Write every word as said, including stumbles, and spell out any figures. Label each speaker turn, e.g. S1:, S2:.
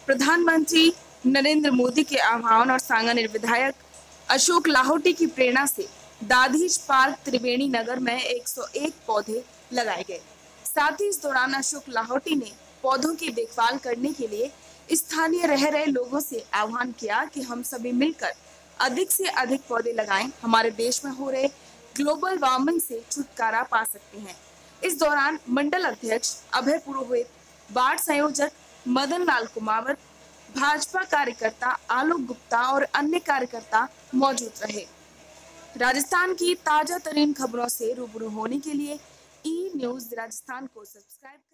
S1: प्रधानमंत्री नरेंद्र मोदी के आह्वान और सांगानेर विधायक अशोक लाहोटी की प्रेरणा से दाधीच पार्क त्रिवेणी नगर में एक सौ एक पौधे लगाए गए। साथ ही इस दौरान अशोक लाहोटी ने पौधों की देखभाल करने के लिए स्थानीय रह रहे लोगों से आह्वान किया कि हम सभी मिलकर अधिक से अधिक पौधे लगाएं, हमारे देश में हो रहे ग्लोबल वार्मिंग से छुटकारा पा सकते हैं। इस दौरान मंडल अध्यक्ष अभय पुरोहित, वार्ड संयोजक मदन लाल कुमावत, भाजपा कार्यकर्ता आलोक गुप्ता और अन्य कार्यकर्ता मौजूद रहे। राजस्थान की ताजा तरीन खबरों से रूबरू होने के लिए ई न्यूज राजस्थान को सब्सक्राइब